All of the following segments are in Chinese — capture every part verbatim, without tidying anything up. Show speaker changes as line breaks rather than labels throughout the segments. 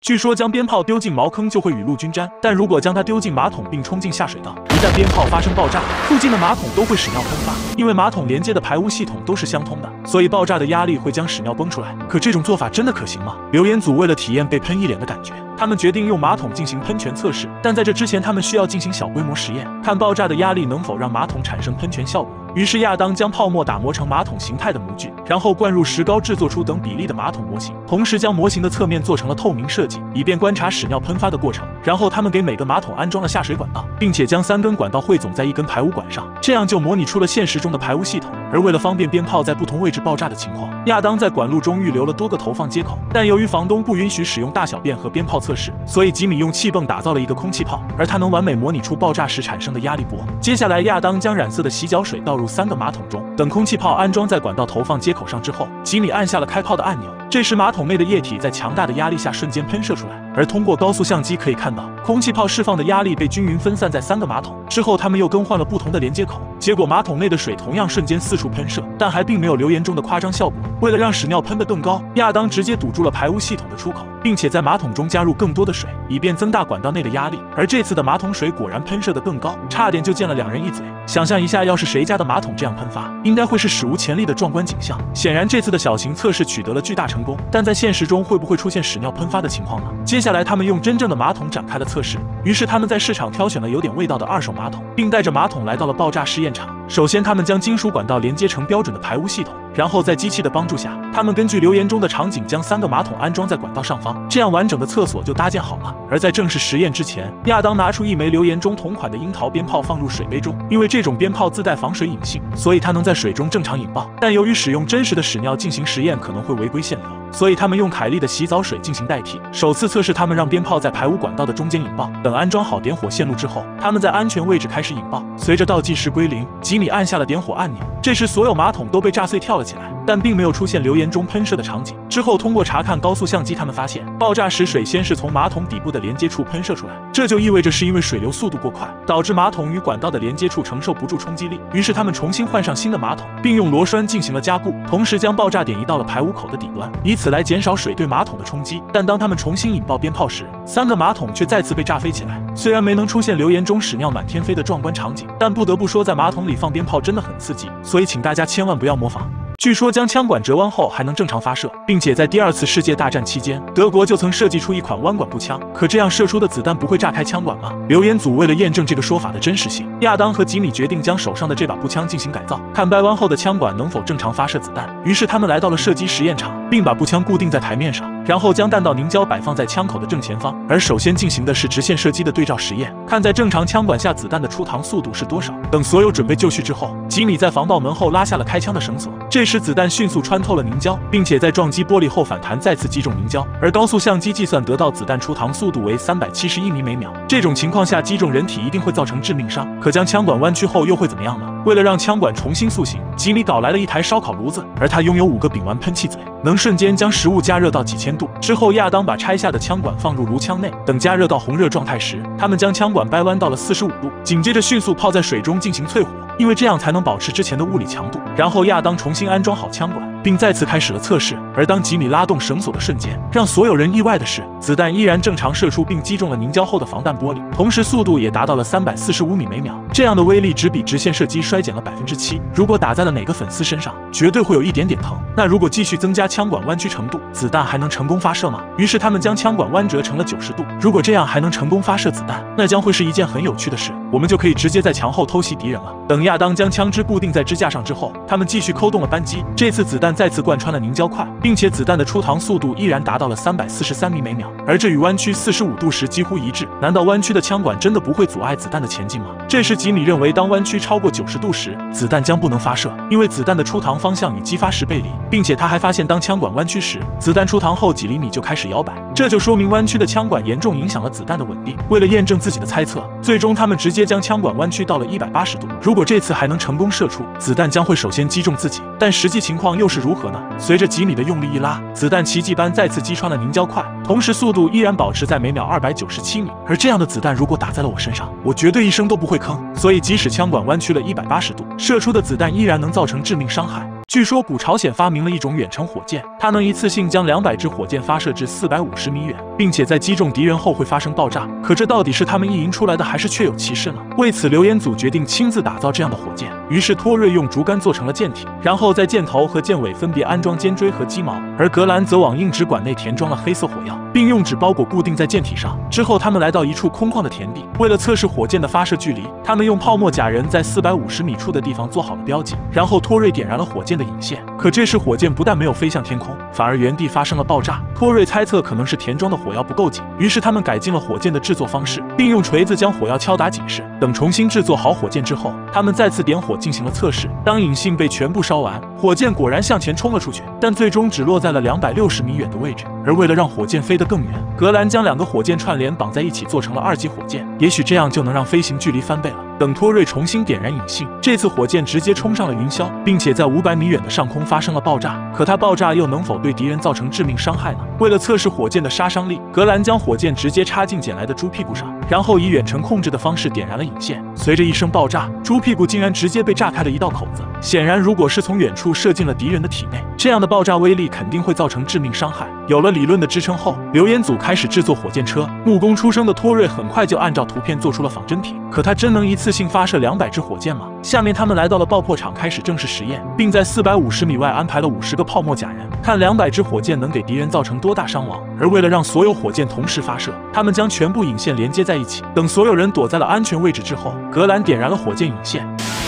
据说将鞭炮丢进茅坑就会雨露均沾，但如果将它丢进马桶并冲进下水道，一旦鞭炮发生爆炸，附近的马桶都会屎尿喷发。因为马桶连接的排污系统都是相通的，所以爆炸的压力会将屎尿崩出来。可这种做法真的可行吗？留言组为了体验被喷一脸的感觉，他们决定用马桶进行喷泉测试，但在这之前他们需要进行小规模实验，看爆炸的压力能否让马桶产生喷泉效果。于是亚当将泡沫打磨成马桶形态的模具，然后灌入石膏制作出等比例的马桶模型，同时将模型的侧面做成了透明设计，以便观察屎尿喷发的过程。然后他们给每个马桶安装了下水管道，并且将三根管道汇总在一根排污管上，这样就模拟出了现实中的排污系统。而为了方便鞭炮在不同位置爆炸的情况，亚当在管路中预留了多个投放接口，但由于房东不允许使用大小便和鞭炮测试，所以吉米用气泵打造了一个空气炮，而它能完美模拟出爆炸时产生的压力波。接下来亚当将染色的洗脚水倒入三个马桶中，等空气炮安装在管道投放接口上之后，吉米按下了开炮的按钮，这时马桶内的液体在强大的压力下瞬间喷射出来，而通过高速相机可以看到，空气炮释放的压力被均匀分散在三个马桶。之后他们又更换了不同的连接口，结果马桶内的水同样瞬间四处喷射，但还并没有留言中的夸张效果。为了让屎尿喷得更高，亚当直接堵住了排污系统的出口，并且在马桶中加入更多的水，以便增大管道内的压力。而这次的马桶水果然喷射得更高，差点就溅了两人一嘴。想象一下，要是谁家的马桶这样喷发，应该会是史无前例的壮观景象。显然这次的小型测试取得了巨大成功，但在现实中会不会出现屎尿喷发的情况呢？接下来他们用真正的马桶展开了测试，于是他们在市场挑选了有点味道的二手马桶，并带着马桶来到了爆炸试验场。首先他们将金属管道连接成标准的排污系统，然后在机器的帮助下，他们根据留言中的场景将三个马桶安装在管道上方，这样完整的厕所就搭建好了。而在正式实验之前，亚当拿出一枚留言中同款的樱桃鞭炮放入水杯中，因为这种鞭炮自带防水引性，所以它能在水中正常引爆。但由于使用真实的屎尿进行实验可能会违规限流，所以他们用凯利的洗澡水进行代替。首次测试，他们让鞭炮在排污管道的中间引爆，等安装好点火线路之后，他们在安全位置开始引爆。随着倒计时归零，吉米按下了点火按钮，这时所有马桶都被炸碎跳了起来，但并没有出现留言中喷射的场景。之后通过查看高速相机，他们发现爆炸时水先是从马桶底部的连接处喷射出来，这就意味着是因为水流速度过快，导致马桶与管道的连接处承受不住冲击力。于是他们重新换上新的马桶，并用螺栓进行了加固，同时将爆炸点移到了排污口的底端，以此来减少水对马桶的冲击。但当他们重新引爆鞭炮时，三个马桶却再次被炸飞起来。虽然没能出现留言中屎尿满天飞的壮观场景，但不得不说在马桶里放鞭炮真的很刺激，所以请大家千万不要模仿。据说将枪管折弯后还能正常发射，并且在第二次世界大战期间，德国就曾设计出一款弯管步枪。可这样射出的子弹不会炸开枪管吗？留言组为了验证这个说法的真实性，亚当和吉米决定将手上的这把步枪进行改造，看掰弯后的枪管能否正常发射子弹。于是他们来到了射击实验场，并把步枪固定在台面上，然后将弹道凝胶摆放在枪口的正前方。而首先进行的是直线射击的对照实验，看在正常枪管下子弹的出膛速度是多少。等所有准备就绪之后，吉米在防爆门后拉下了开枪的绳索，这时子弹迅速穿透了凝胶，并且在撞击玻璃后反弹，再次击中凝胶。而高速相机计算得到子弹出膛速度为三百七十一米每秒，这种情况下击中人体一定会造成致命伤。可将枪管弯曲后又会怎么样呢？为了让枪管重新塑形，吉米搞来了一台烧烤炉子，而它拥有五个丙烷喷气嘴，能瞬间将食物加热到几千度。之后亚当把拆下的枪管放入炉腔内，等加热到红热状态时，他们将枪管掰弯到了四十五度，紧接着迅速泡在水中进行淬火，因为这样才能保持之前的物理强度。然后亚当重新安装好枪管，并再次开始了测试。而当吉米拉动绳索的瞬间，让所有人意外的是，子弹依然正常射出，并击中了凝胶后的防弹玻璃，同时速度也达到了三百四十五米每秒。这样的威力只比直线射击衰减了百分之七。如果打在了哪个粉丝身上，绝对会有一点点疼。那如果继续增加枪管弯曲程度，子弹还能成功发射吗？于是他们将枪管弯折成了九十度。如果这样还能成功发射子弹，那将会是一件很有趣的事，我们就可以直接在墙后偷袭敌人了。等亚当将枪支固定在支架上之后，他们继续扣动了扳机，这次子弹再次贯穿了凝胶块，并且子弹的出膛速度依然达到了三百四十三米每秒，而这与弯曲四十五度时几乎一致。难道弯曲的枪管真的不会阻碍子弹的前进吗？这时吉米认为，当弯曲超过九十度时，子弹将不能发射，因为子弹的出膛方向与激发时背离，并且他还发现，当枪管弯曲时，子弹出膛后几厘米就开始摇摆，这就说明弯曲的枪管严重影响了子弹的稳定。为了验证自己的猜测，最终他们直接将枪管弯曲到了一百八十度。如果这次还能成功射出，子弹将会首先击中自己，但实际情况又是如何呢？随着吉米的用力一拉，子弹奇迹般再次击穿了凝胶块，同时速度依然保持在每秒二百九十七米。而这样的子弹如果打在了我身上，我绝对一声都不会吭。所以即使枪管弯曲了一百八十度，射出的子弹依然能造成致命伤害。 据说古朝鲜发明了一种远程火箭，它能一次性将两百支火箭发射至四百五十米远，并且在击中敌人后会发生爆炸。可这到底是他们意淫出来的，还是确有其事呢？为此，刘彦祖决定亲自打造这样的火箭。于是托瑞用竹竿做成了舰体，然后在箭头和箭尾分别安装尖锥和鸡毛，而格兰则往硬纸管内填装了黑色火药，并用纸包裹固定在舰体上。之后，他们来到一处空旷的田地，为了测试火箭的发射距离，他们用泡沫假人在四百五十米处的地方做好了标记，然后托瑞点燃了火箭的引线。可这时火箭不但没有飞向天空，反而原地发生了爆炸。托瑞猜测可能是填装的火药不够紧，于是他们改进了火箭的制作方式，并用锤子将火药敲打紧实。等重新制作好火箭之后，他们再次点火进行了测试。当引信被全部烧完，火箭果然向前冲了出去，但最终只落在了两百六十米远的位置。而为了让火箭飞得更远，格兰将两个火箭串联绑在一起做成了二级火箭，也许这样就能让飞行距离翻倍了。等托瑞重新点燃引信，这次火箭直接冲上了云霄，并且在五百米远的上空发生了爆炸。可它爆炸又能否对敌人造成致命伤害呢？为了测试火箭的杀伤力，格兰将火箭直接插进捡来的猪屁股上，然后以远程控制的方式点燃了引线。随着一声爆炸，猪屁股竟然直接被炸开了一道口子。显然，如果是从远处射进了敌人的体内，这样的爆炸威力肯定会造成致命伤害。有了理论的支撑后，刘彦祖开始制作火箭车。木工出身的托瑞很快就按照图片做出了仿真品。可他真能一次性发射两百支火箭吗？下面他们来到了爆破场，开始正式实验，并在四百五十米外安排了五十个泡沫假人，看两百支火箭能给敌人造成多大伤亡。而为了让所有火箭同时发射，他们将全部引线连接在一起。等所有人躲在了安全位置之后，格兰点燃了火箭引线。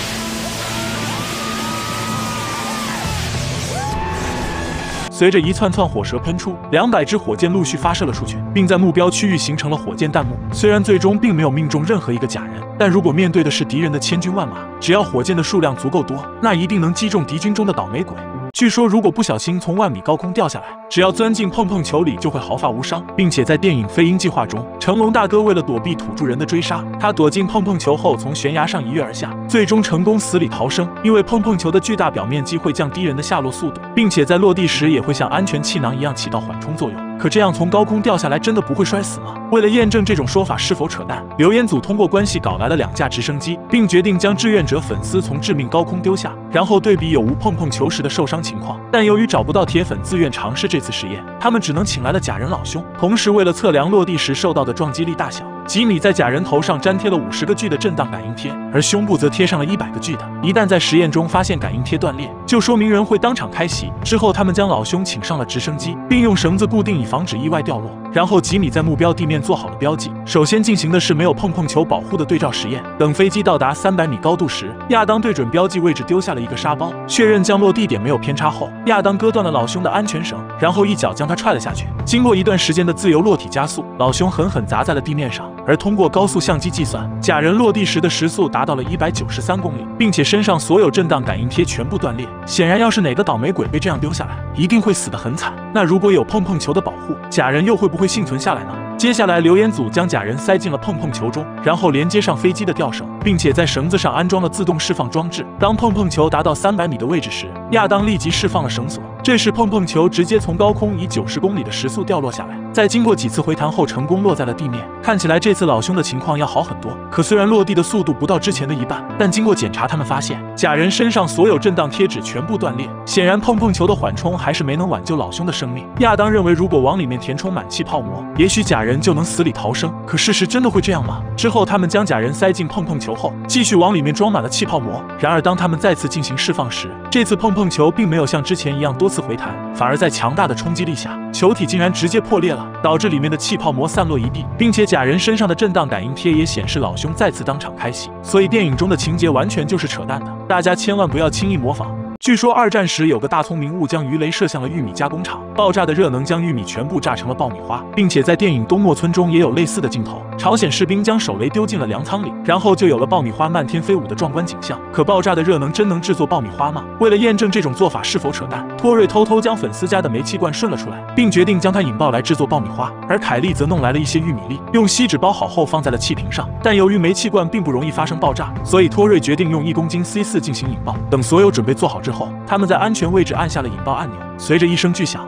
随着一串串火舌喷出，两百支火箭陆续发射了出去，并在目标区域形成了火箭弹幕。虽然最终并没有命中任何一个假人，但如果面对的是敌人的千军万马，只要火箭的数量足够多，那一定能击中敌军中的倒霉鬼。据说，如果不小心从万米高空掉下来，只要钻进碰碰球里就会毫发无伤，并且在电影《飞鹰计划》中，成龙大哥为了躲避土著人的追杀，他躲进碰碰球后从悬崖上一跃而下，最终成功死里逃生。因为碰碰球的巨大表面积会降低人的下落速度，并且在落地时也会像安全气囊一样起到缓冲作用。可这样从高空掉下来真的不会摔死吗？为了验证这种说法是否扯淡，刘彦祖通过关系搞来了两架直升机，并决定将志愿者粉丝从致命高空丢下，然后对比有无碰碰球时的受伤情况。但由于找不到铁粉自愿尝试这次实验，他们只能请来了假人老兄。同时，为了测量落地时受到的撞击力大小，吉米在假人头上粘贴了五十个 G 的震荡感应贴，而胸部则贴上了一百个 G 的。一旦在实验中发现感应贴断裂，就说明人会当场开袭。之后，他们将老兄请上了直升机，并用绳子固定以防止意外掉落。然后吉米在目标地面做好了标记。首先进行的是没有碰碰球保护的对照实验。等飞机到达三百米高度时，亚当对准标记位置丢下了一个沙包，确认降落地点没有偏差后，亚当割断了老兄的安全绳，然后一脚将他踹了下去。经过一段时间的自由落体加速，老兄狠狠砸在了地面上。而通过高速相机计算，假人落地时的时速达到了一百九十三公里，并且身上所有震荡感应贴全部断裂。显然，要是哪个倒霉鬼被这样丢下来，一定会死得很惨。那如果有碰碰球的保护，假人又会不会幸存下来呢？接下来，刘彦祖将假人塞进了碰碰球中，然后连接上飞机的吊绳，并且在绳子上安装了自动释放装置。当碰碰球达到三百米的位置时，亚当立即释放了绳索。这时，碰碰球直接从高空以九十公里的时速掉落下来，在经过几次回弹后，成功落在了地面。看起来这次老兄的情况要好很多。可虽然落地的速度不到之前的一半，但经过检查，他们发现假人身上所有震荡贴纸全部断裂。显然，碰碰球的缓冲还是没能挽救老兄的生命。亚当认为，如果往里面填充满气泡膜，也许假人人就能死里逃生。可事实真的会这样吗？之后他们将假人塞进碰碰球后，继续往里面装满了气泡膜。然而当他们再次进行释放时，这次碰碰球并没有像之前一样多次回弹，反而在强大的冲击力下，球体竟然直接破裂了，导致里面的气泡膜散落一地，并且假人身上的震荡感应贴也显示老兄再次当场开启。所以电影中的情节完全就是扯淡的，大家千万不要轻易模仿。据说二战时有个大聪明误将鱼雷射向了玉米加工厂，爆炸的热能将玉米全部炸成了爆米花，并且在电影《东莫村》中也有类似的镜头，朝鲜士兵将手雷丢进了粮仓里，然后就有了爆米花漫天飞舞的壮观景象。可爆炸的热能真能制作爆米花吗？为了验证这种做法是否扯淡，托瑞偷偷将粉丝家的煤气罐顺了出来，并决定将它引爆来制作爆米花，而凯莉则弄来了一些玉米粒，用锡纸包好后放在了气瓶上。但由于煤气罐并不容易发生爆炸，所以托瑞决定用一公斤 C 四 进行引爆。等所有准备做好之后，他们在安全位置按下了引爆按钮，随着一声巨响，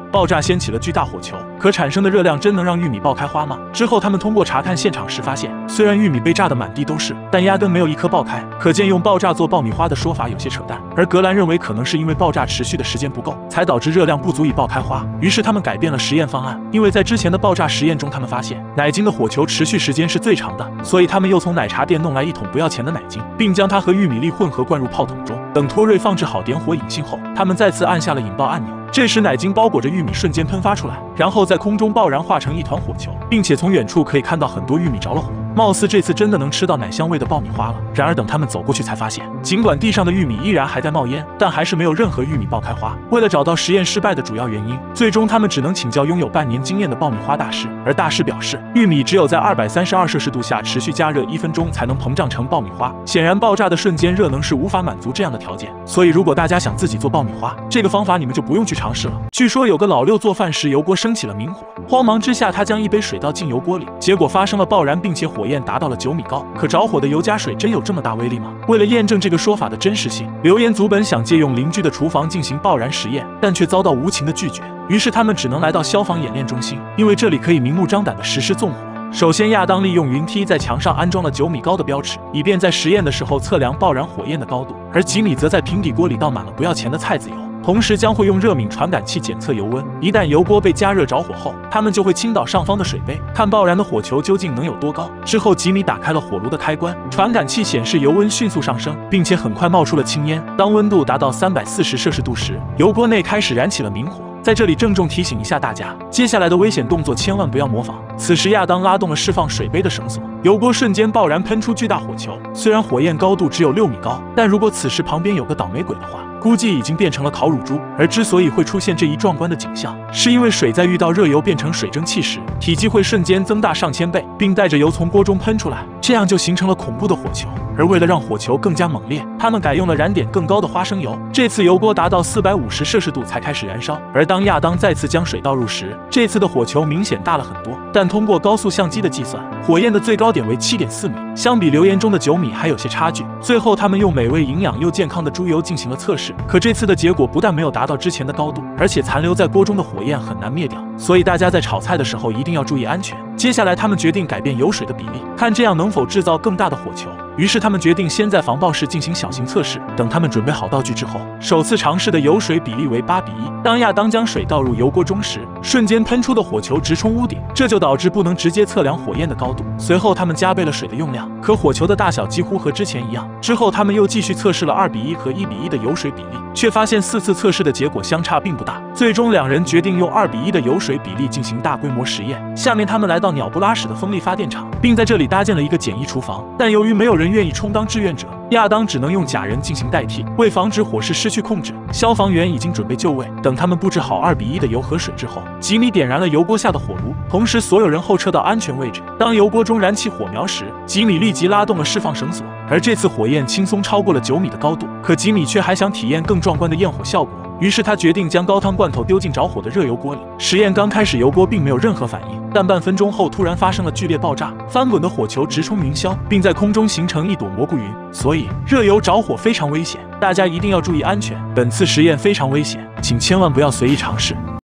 爆炸掀起了巨大火球，可产生的热量真能让玉米爆开花吗？之后他们通过查看现场时发现，虽然玉米被炸得满地都是，但压根没有一颗爆开，可见用爆炸做爆米花的说法有些扯淡。而格兰认为可能是因为爆炸持续的时间不够，才导致热量不足以爆开花，于是他们改变了实验方案。因为在之前的爆炸实验中，他们发现奶精的火球持续时间是最长的，所以他们又从奶茶店弄来一桶不要钱的奶精，并将它和玉米粒混合灌入炮筒中。等托瑞放置好点火引信后，他们再次按下了引爆按钮。这时奶精包裹着玉米瞬间喷发出来，然后在空中爆燃，化成一团火球，并且从远处可以看到很多玉米着了火。貌似这次真的能吃到奶香味的爆米花了。然而等他们走过去才发现，尽管地上的玉米依然还在冒烟，但还是没有任何玉米爆开花。为了找到实验失败的主要原因，最终他们只能请教拥有半年经验的爆米花大师。而大师表示，玉米只有在二百三十二摄氏度下持续加热一分钟才能膨胀成爆米花。显然爆炸的瞬间热能是无法满足这样的条件，所以如果大家想自己做爆米花，这个方法你们就不用去尝试了。据说有个老六做饭时油锅升起了明火，慌忙之下他将一杯水倒进油锅里，结果发生了爆燃，并且火焰达到了九米高。可着火的油加水真有这么大威力吗？为了验证这个说法的真实性，留言组本想借用邻居的厨房进行爆燃实验，但却遭到无情的拒绝。于是他们只能来到消防演练中心，因为这里可以明目张胆地实施纵火。首先，亚当利用云梯在墙上安装了九米高的标尺，以便在实验的时候测量爆燃火焰的高度。而吉米则在平底锅里倒满了不要钱的菜籽油，同时将会用热敏传感器检测油温。一旦油锅被加热着火后，他们就会倾倒上方的水杯，看爆燃的火球究竟能有多高。之后，吉米打开了火炉的开关，传感器显示油温迅速上升，并且很快冒出了青烟。当温度达到三百四十摄氏度时，油锅内开始燃起了明火。在这里郑重提醒一下大家，接下来的危险动作千万不要模仿。此时亚当拉动了释放水杯的绳索，油锅瞬间爆燃，喷出巨大火球。虽然火焰高度只有六米高，但如果此时旁边有个倒霉鬼的话，估计已经变成了烤乳猪。而之所以会出现这一壮观的景象，是因为水在遇到热油变成水蒸气时，体积会瞬间增大上千倍，并带着油从锅中喷出来，这样就形成了恐怖的火球。而为了让火球更加猛烈，他们改用了燃点更高的花生油。这次油锅达到四百五十摄氏度才开始燃烧。而当亚当再次将水倒入时，这次的火球明显大了很多，但通过高速相机的计算，火焰的最高点为 七点四米，相比留言中的九米还有些差距。最后他们用美味营养又健康的猪油进行了测试，可这次的结果不但没有达到之前的高度，而且残留在锅中的火焰很难灭掉，所以大家在炒菜的时候一定要注意安全。接下来他们决定改变油水的比例，看这样能否制造更大的火球。于是他们决定先在防爆室进行小型测试。等他们准备好道具之后，首次尝试的油水比例为八比一。当亚当将水倒入油锅中时，瞬间喷出的火球直冲屋顶，这就导致不能直接测量火焰的高度。随后他们加倍了水的用量，可火球的大小几乎和之前一样。之后他们又继续测试了二比一和一比一的油水比例，却发现四次测试的结果相差并不大。最终两人决定用二比一的油水比例进行大规模实验。下面他们来到鸟不拉屎的风力发电厂，并在这里搭建了一个简易厨房，但由于没有人愿意充当志愿者，亚当只能用假人进行代替。为防止火势失去控制，消防员已经准备就位。等他们布置好二比一的油和水之后，吉米点燃了油锅下的火炉，同时所有人后撤到安全位置。当油锅中燃起火苗时，吉米立即拉动了释放绳索，而这次火焰轻松超过了九米的高度。可吉米却还想体验更壮观的焰火效果，于是他决定将高汤罐头丢进着火的热油锅里。实验刚开始，油锅并没有任何反应，但半分钟后突然发生了剧烈爆炸，翻滚的火球直冲云霄，并在空中形成一朵蘑菇云。所以热油着火非常危险，大家一定要注意安全。本次实验非常危险，请千万不要随意尝试。